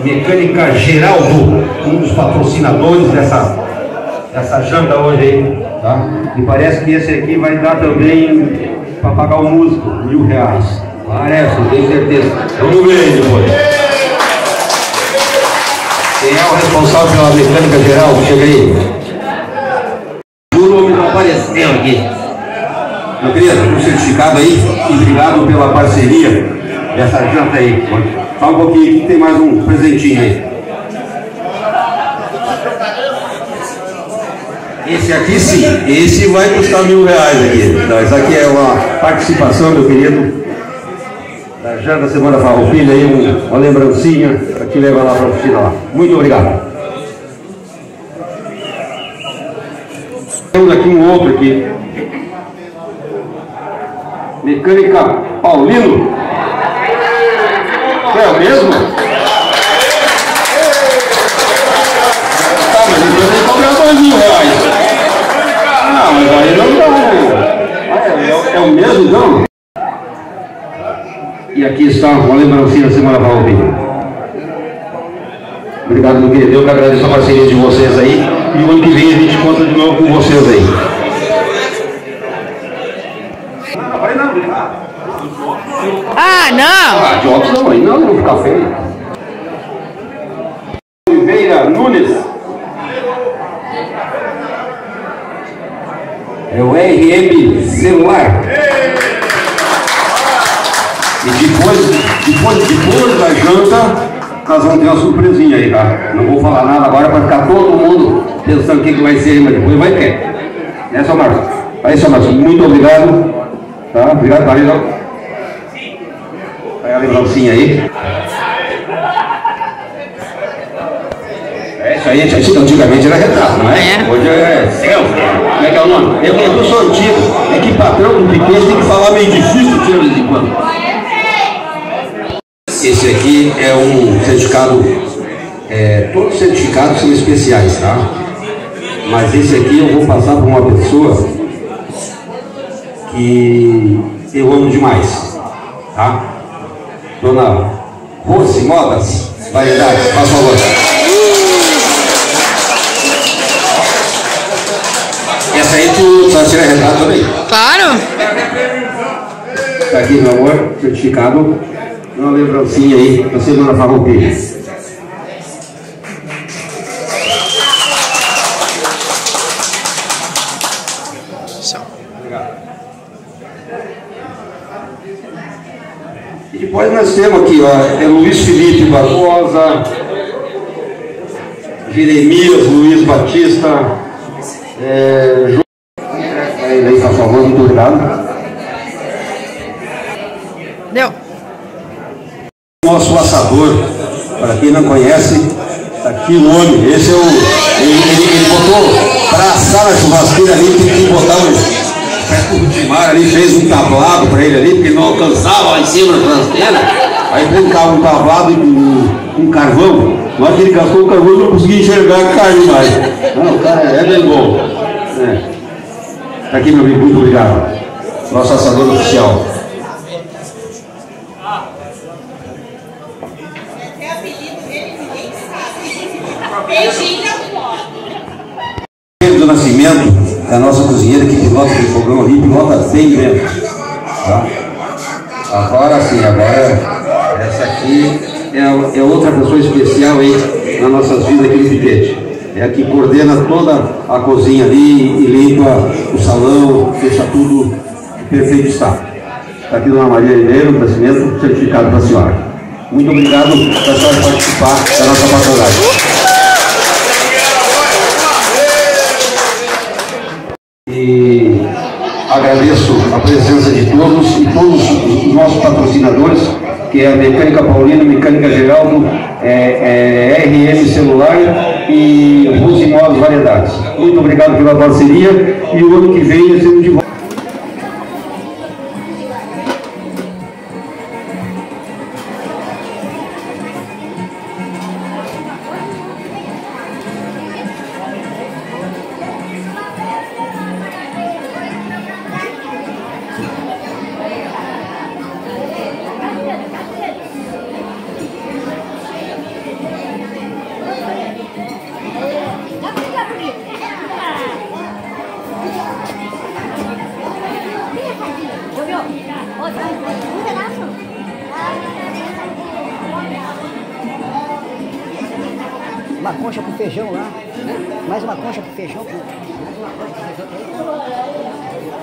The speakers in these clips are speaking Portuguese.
Mecânica Geraldo, um dos patrocinadores dessa janta hoje aí, tá? E parece que esse aqui vai dar também para pagar o músico, R$1.000. Parece, tenho certeza. Vamos ver aí depois. Quem é o responsável pela Mecânica Geraldo? Chega aí. O nome não apareceu aqui. Meu querido, um certificado aí e obrigado pela parceria dessa janta aí. Só um pouquinho, que tem mais um presentinho aí. Esse aqui sim, esse vai custar R$1.000 aqui. Então, isso aqui é uma participação, meu querido, da janta Semana Farroupilha aí, uma lembrancinha para te levar lá para a oficina lá. Muito obrigado. Temos aqui um outro aqui. Mecânica Paulino. É o mesmo? Tá, mas então tem que cobrar R$2.000. Ah, mas aí não dá. É o mesmo, não? E aqui está uma lembrancinha da Semana Farroupilha. Obrigado, meu querido. Eu que agradeço a parceria de vocês aí. E o ano que vem a gente conta de novo com vocês aí. Não vai não, obrigado. Ah, não! Ah, de óculos não, aí não vou ficar feio. Oliveira Nunes. É o RM celular. E depois da janta, nós vamos ter uma surpresinha aí, tá? Não vou falar nada agora para ficar todo mundo pensando o que vai ser, mas depois vai ter. Né, seu Márcio? Aí, seu Márcio, muito obrigado. Tá? Obrigado, Marilão. Aí a lembrancinha aí. É isso aí, antigamente era retrato, não é? Hoje é selfie. Como é que é o nome? Eu sou antigo. É que patrão do pequeno tem que falar meio difícil de vez em quando. Esse aqui é um certificado. Todos os certificados são especiais, tá? Mas esse aqui eu vou passar para uma pessoa que eu amo demais, tá? Dona Rose Modas, variedades, faz favor. Essa aí tu vai tirar retrato também? Claro! Tá aqui, meu amor, certificado, uma lembrancinha aí da Semana Farroupilha. E depois nós temos aqui, ó, é Luiz Felipe Barbosa, Jeremias Luiz Batista, João. Aí, por favor, muito obrigado. Deu. Nosso assador, para quem não conhece, tá aqui o homem. Esse é o. Ele botou para assar na churrasqueira ali, tem que botar o Timar ali, fez um tablado para ele ali, porque não alcançava lá em cima da churrasqueira. Aí fez um tablado e um carvão. Na hora que ele gastou o carvão, eu não conseguia enxergar a carne mais. Não, o cara é bem bom. Tá aqui, meu amigo, muito obrigado. Nosso assador oficial. Do Nascimento, é a nossa cozinheira que pilota aquele fogão ali, pilota bem mesmo. Tá? Agora sim, essa aqui é outra pessoa especial aí nas nossas vidas aqui no piquete. É a que coordena toda a cozinha ali e limpa o salão, deixa tudo em perfeito estado. Está aqui Dona Maria Ribeiro, do Nascimento, certificado para a senhora. Muito obrigado por a senhora participar da nossa patronagem. E agradeço a presença de todos e todos os nossos patrocinadores, que é a Mecânica Paulino, Mecânica Geraldo, RM Celular e Rose Modas Variedades. Muito obrigado pela parceria e o ano que vem estamos de volta. concha com feijão lá. Mais uma concha com feijão. Mais uma concha com feijão.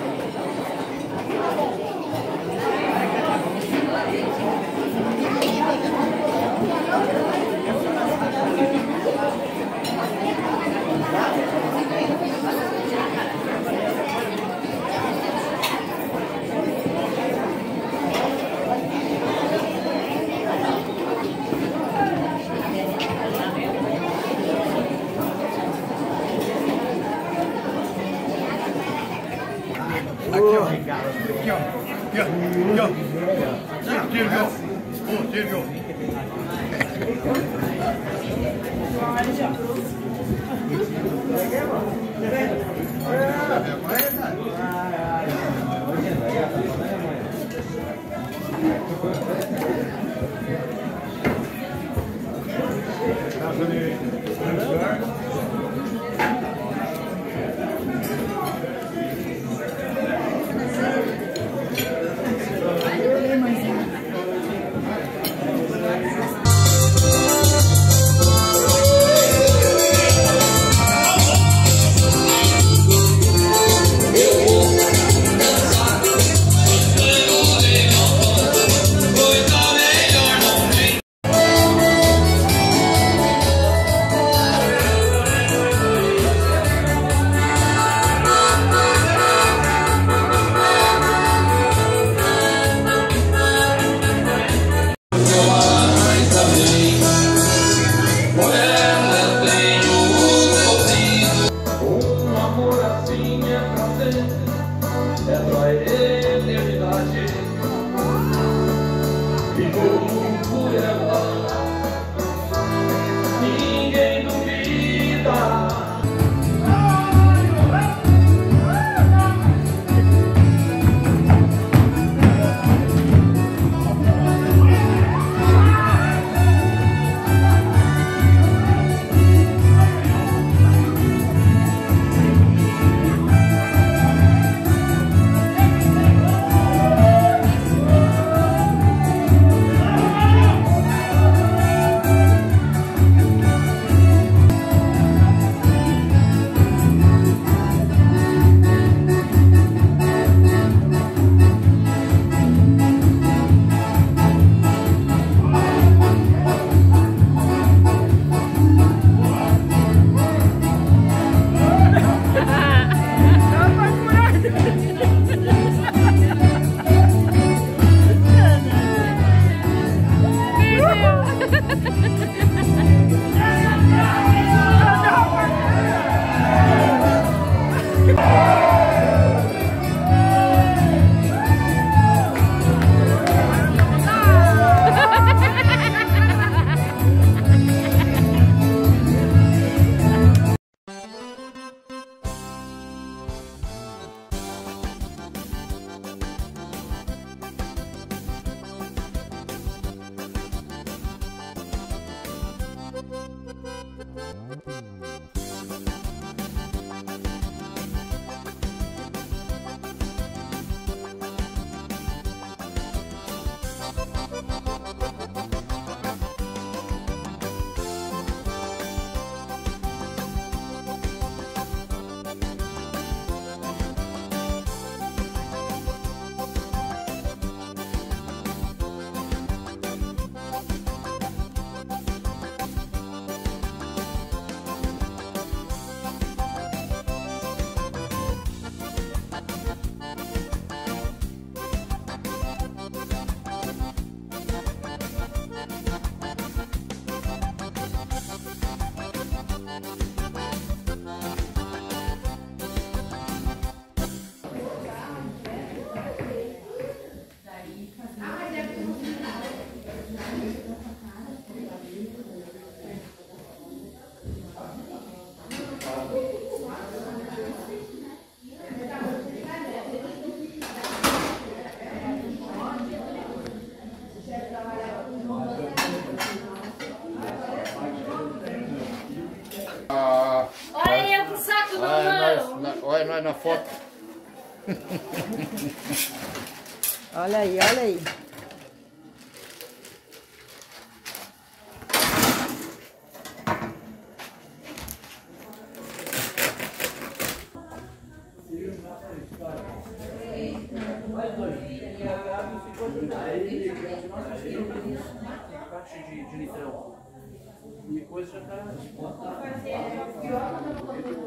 Aqui, ó, Ricardo. Aqui, ó. Aqui, ó. Aqui, ó. Tira, viu? Ô, tira, viu? Olha nós na foto. Olha aí, olha aí. de litrão. E depois já tá.